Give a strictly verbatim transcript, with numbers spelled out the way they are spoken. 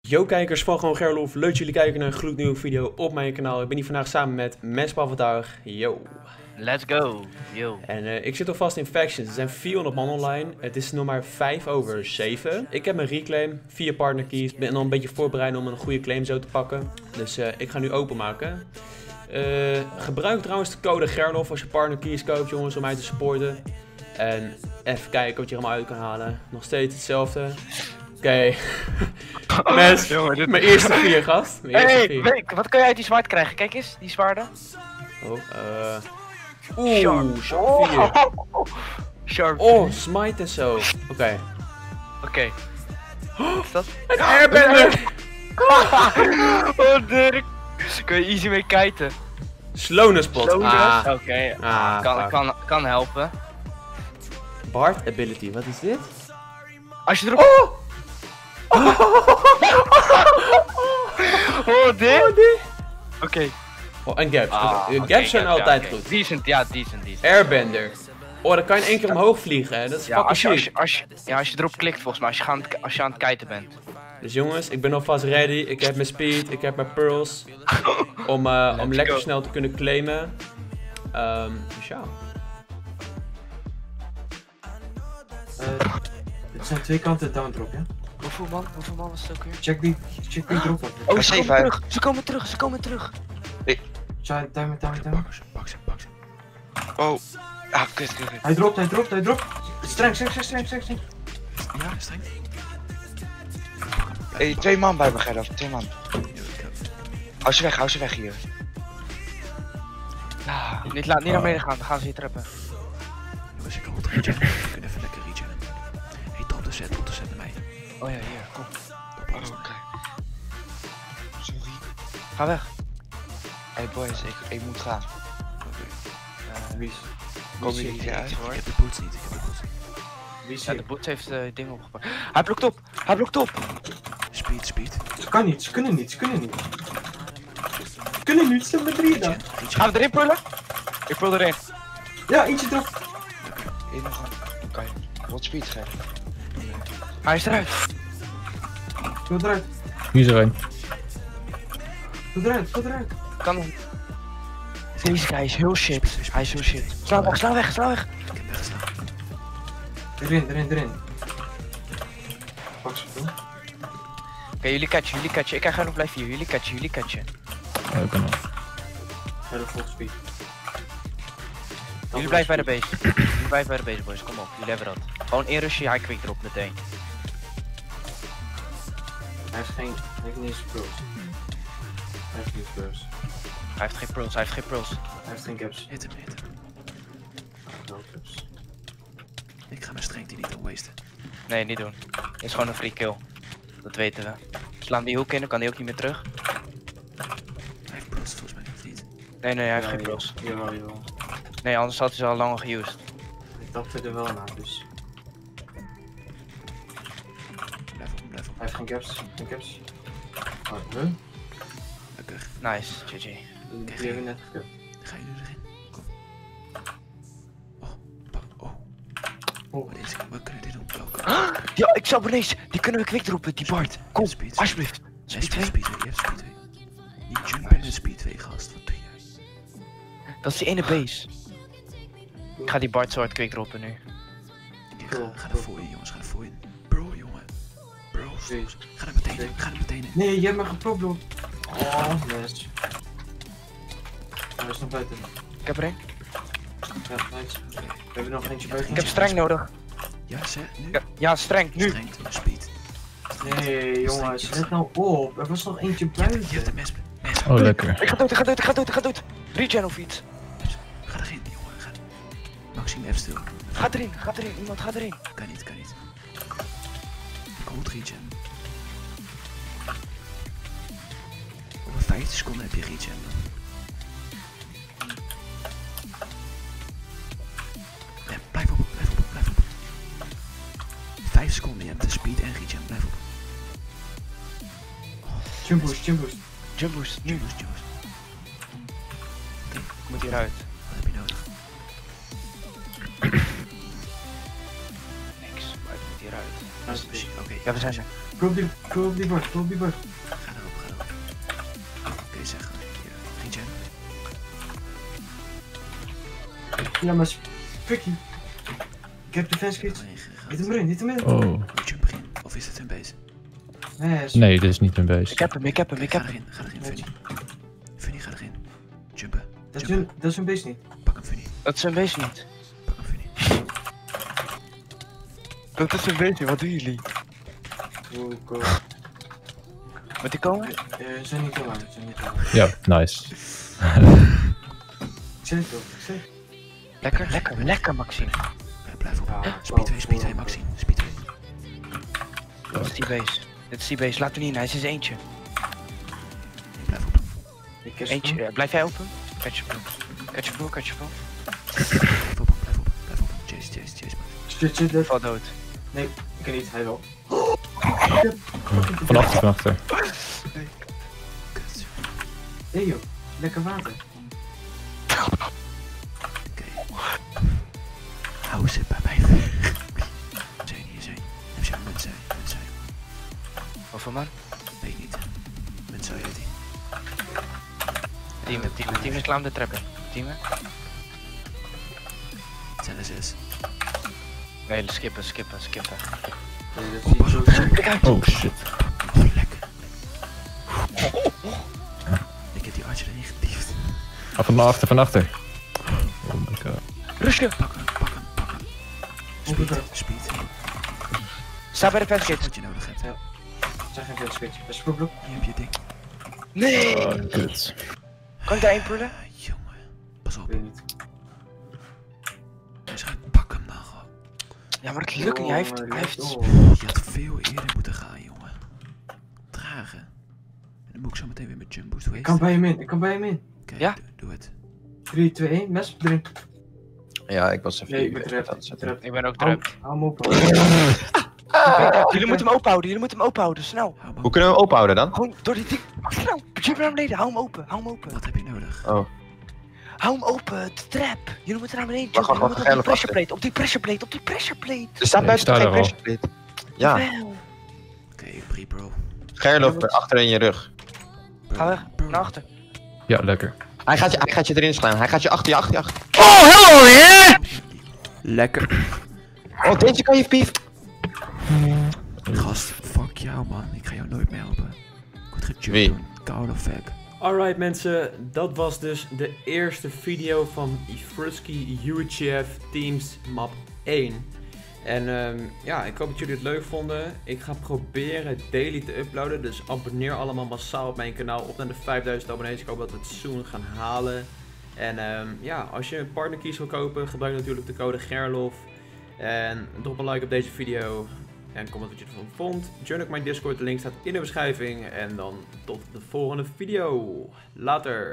Yo kijkers van Gewoon Gerlof, leuk dat jullie kijken naar een gloednieuwe video op mijn kanaal. Ik ben hier vandaag samen met Menspa vandaag. Yo. Let's go. Yo. En uh, ik zit alvast in factions. Er zijn vierhonderd man online. Het is nog maar vijf over zeven. Ik heb mijn reclaim, vier partner keys. Ik ben al een beetje voorbereid om een goede claim zo te pakken. Dus uh, ik ga nu openmaken. Uh, gebruik trouwens de code Gerlof als je partner keys koopt, jongens, om mij te supporten. En even kijken wat je er allemaal uit kan halen. Nog steeds hetzelfde. Oké. Okay. Mes, dit... mijn eerste vier, gast. Mijn eerste hey, vier. Weet, wat kan jij uit die zwaard krijgen? Kijk eens, die zwaarden. Oh, eh. Uh... Oeh, sharp vier. Oh, sharp oh, smite en zo. Oké. Okay. Oké. Okay. Wat is dat? Een airbender! Oh, Dirk. Kun je easy mee kiten. Slowness pot. Ah. Oké, okay. ah, kan, kan, kan helpen. Bard ability, wat is dit? Als je erop... Oh! Oh, oh dit? Oh, dit? Oké. Okay. Oh, en gaps. Ah, okay. okay, Gaps zijn ja, altijd ja, okay. goed. Decent, ja, decent, decent. Airbender. Oh, dan kan je in één keer omhoog vliegen, hè. Dat is ja, fucking als je, als je, ziek. als je, ja, als je erop klikt volgens mij, als je, gaan, als je aan het kiten bent. Dus jongens, ik ben alvast ready. Ik heb mijn speed, ik heb mijn pearls. Om, uh, om lekker go. snel te kunnen claimen. Um, dus ja. Uh, het zijn twee kanten down drop, ja? Hoeveel man? Hoeveel man was het ook weer? Check die, check die drop op. Oh, ze komen terug! Ze komen terug! Ze komen terug! Tja, duim, duim, duim. Pak ze, pak ze. Oh. Ah, kut, kut, kut. Hij dropt, hij dropt, hij dropt. Streng, streng, streng, streng, streng, streng. Ja, streng. Hey, twee man bij me, Gerlof. Twee man. Hou ze weg, hou ze weg hier. Ah, niet, laat, niet naar beneden gaan, dan gaan ze hier trappen. Jongens, ik kan wat regen. We kunnen even lekker regen. Hey, top de set, top de set naar mij. Oh ja, hier, kom. Oh, oké. Okay. Sorry. Ga weg. Hey boys, ik, ik moet gaan. Uh, Wie is? Kom Wie je is niet hier? uit? hoor. Ik heb de boots niet, ik heb de boots niet. Wie is Ja, de hier? boots heeft uh, dingen opgepakt. Hij blokt op! Hij blokt op! Speed, speed. Ze kan niet, ze kunnen niet, ze kunnen niet. Ze kunnen niet, ze zijn met drieën dan. Gaan we erin pullen? Ik pul erin. Ja, eentje drop. Hier nog een. Oké. Okay. Wat speed geven. Hij is eruit. Doe eruit, Wie is er een? doe eruit, doe eruit. Kan hem. Deze guy is heel shit. Hij is heel shit. Sla weg, sla weg, sla weg. Ik heb weggeslaan. Erin, erin, erin. Pak ze toe. Oké, okay, jullie catchen, jullie catchen. Ik krijg gewoon nog blijven hier. Jullie catchen, jullie catchen. Oh, ik kan nog. Ga er vol speed. Jullie blijven bij de base. Jullie blijven bij de base, boys. Kom op, jullie hebben dat. Gewoon in rushen, hij quick erop meteen. Hij heeft geen, hij heeft niet eens pearls. Hij heeft niet pearls. Hij heeft geen pearls, hij heeft geen pearls. Hij heeft geen gaps. Hit hem, hit hem. No gaps. Ik ga mijn strength hier niet wasten. Nee, niet doen. Dit is gewoon een free kill. Dat weten we. Slaan die hoek in, dan kan hij ook niet meer terug. Hij heeft pearls volgens mij of niet. Nee, nee, hij heeft Ja, geen pearls. Jawel, jawel. Nee, anders had hij ze al lang geused. Ik dacht er wel naar, dus. Blijf op, blijf op. Hij heeft geen gaps, geen gaps. Oh, huh? Lekker. Nice, G G. Die hebben we net gekeurd. Ga je nu erin? Kom. Oh, pak. Oh. Oh. Wat is het? We kunnen dit doen. Welke? Ja, ik zou ineens. Die kunnen we quick droppen, die Bart. Kom, Speed. alsjeblieft. Nee, Speed speed, twee. speed twee. Je hebt speed twee. Niet jumpen met speed twee, gast. Wat doe jij? Dat is die ene base. Ik ga die Bart zo hard quick droppen nu. Ik ga, ga er voor je, jongens. Ga er voor je. Bro, jongen. Bro, Nee. ga er meteen in. Ga er meteen in. Nee, je hebt me gepropt, joh. Oh, yes. Hij is nog buiten. Ik heb er een. Ja, nice. We hebben nog eentje buiten. Ik heb streng nodig. Ja, zeg. Nu. Ja, ja streng, nu. Strength, speed. Nee, jongens, let nou op. Er was nog eentje Je hebt, je hebt buiten. een mes. mes. Oh, lekker. Ik ga dood, ik ga dood, ik ga dood, ik ga dood. Regen of iets. Ga erin, jongen. Ga. Maxime, even stil. Ga erin, ga erin, iemand gaat erin. Kan niet, kan niet. Cold regen. Over vijftien seconden heb je regen. Ja, blijf op, blijf op, blijf op. vijf seconden, je hebt de speed en regen. Blijf op. Jump boost, jump boost. Jump boost, nu. Juice, juice. Ik moet hieruit. Wat heb je nodig? Niks, maar ik moet hieruit. Daar is het Machine, oké. Ja, we zijn ze. Go op die, go op die bord, go op die bord. Ga erop, ga erop. Oké, zeg. Hier, geen jam. Ja, maar Vicky. Ik heb defense kits. Erin gegaan. Niet hem erin, niet hem in. Oh. Moet je begin? Of is het een base? Nee, is- Nee, dit is niet een beest. Ik heb hem, ik heb hem, ik Ga heb hem. erin, ga erin, Funny. Funny, ga erin. Jumpen. dat is Jumpen. hun, dat is hun base niet. Pak hem, Funny. Dat is een beest niet. Pak hem, Funny. Dat is een beetje, wat doen jullie? Oh, go. Moet die komen? Eh, ze zijn niet te lang, ze zijn niet te lang. Ja, nice. Ik zeg het wel, ik zeg het. Lekker, lekker, lekker, Maxime. Ja, blijf op. Ja, Speed twee, oh, speed twee, oh, Maxine. Speed twee. Dat is die base. Dit is die base, laat hem niet in, hij is eens eentje. Nee, blijf op. Ik kies Eentje, hem. eh, blijf jij open? Catch your pool. Catch your pool, catch your pool. Blijf op, blijf op, blijf op. Chase, chase, chase. Shit, shit, dat. Val dood. Nee, ik kan niet, hij wel. Van achter, van achter. Kut. Nee joh, lekker water. Oké. Hou ze bij mij. Zijn hier, zijn. Heb je een zijn, zijn. Hoeveel man? Weet ik niet. Met zou je die. Team, team, team is klaar de trap in. Team? Het zijn er zes. Nee, skippen, skippen, skippen. Nee, dat zie je zo. Kijk uit! Oh shit. Oh, lekker. Ik heb die archer erin getiefd. Ah, van achter, van achter. Oh my god. Rusje! Pak hem, pak hem, pak hem. Speed, speed. Sta bij de fence Wat je nodig hebt. Ja. Zeg geen defense kits. Best probleem. Hier heb je ding. Nee! Oh, kut. Kan ik daar één pullen? Ah, jongen. Pas op. Ik weet niet. Hij zegt, pak hem dan gewoon. Ja, maar het lukt niet, hij heeft... Hij heeft... Oh, Je had veel eerder moeten gaan, jongen. Dragen. En dan moet ik zo meteen weer met jump boost. Hoe ik heet kan het? bij hem in, ik kan bij hem in. Oké, Ja? doe, doe het. drie, twee, één, mes erin. Ja, ik was even Nee, ik ben aan trapped, het ik ben zetten. trapped. Ik ben ook Hou druk. hou hem open. Jullie moeten hem open houden, jullie moeten hem open houden, snel. Hou hem Hoe kunnen we hem openhouden dan? Gewoon door die ding. Snel, jump naar beneden, hou hem open, hou hem open. Wat heb je nodig? Oh, Hou hem open, de trap. Jullie moeten naar beneden Wacht, jumpen, wacht, jullie wacht, moeten op die Gerlof, pressure plate, op die pressure plate, op die pressure plate. er staat Nee, buiten ik sta geen er al. pressure plate. Ja, Wel. Oké, pre bro. Gerlof er achter in je rug. Bro, Ga weg, bro. naar achter. Ja, lekker. Hij gaat je, hij gaat je erin slaan. Hij gaat je achter je, achter je, achter. Lekker. Oh, deze kan je pief. Gast, fuck jou man. Ik ga jou nooit meer helpen. Ik word gejumpt Wie? door een koude fuck. Alright mensen, dat was dus de eerste video van Frusky U H F Teams map één. En um, ja, ik hoop dat jullie het leuk vonden. Ik ga proberen daily te uploaden, dus abonneer allemaal massaal op mijn kanaal op naar de vijfduizend abonnees. Ik hoop dat we het soon gaan halen. En um, ja, als je een partnerkeys wil kopen, gebruik natuurlijk de code Gerlof. En drop een like op deze video. En comment wat je ervan vond. Join ook mijn Discord, de link staat in de beschrijving. En dan tot de volgende video. Later!